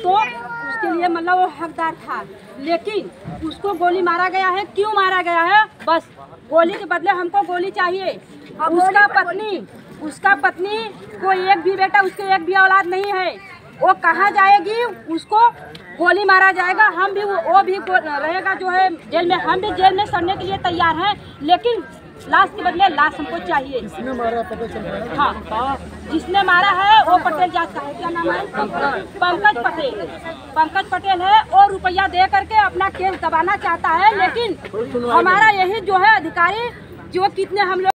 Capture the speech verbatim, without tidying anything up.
तो उसके लिए मतलब वो हकदार था, लेकिन उसको गोली मारा गया है। क्यों मारा गया है? बस गोली के बदले हमको गोली चाहिए। उसका पत्नी उसका पत्नी को एक भी बेटा, उसके एक भी औलाद नहीं है। वो कहाँ जाएगी? उसको गोली मारा जाएगा। हम भी वो, वो भी रहेगा जो है जेल में। हम भी जेल में सड़ने के लिए तैयार हैं, लेकिन लाश के बदले लाश हमको चाहिए। जिसने मारा पता चल रहा है? हाँ, जिसने मारा है वो पटेल जात का है। क्या नाम है? पंकज पटेल। पंकज पटेल है। और रुपया दे करके अपना केस दबाना चाहता है, लेकिन हमारा यही जो है अधिकारी जो कितने हम लोग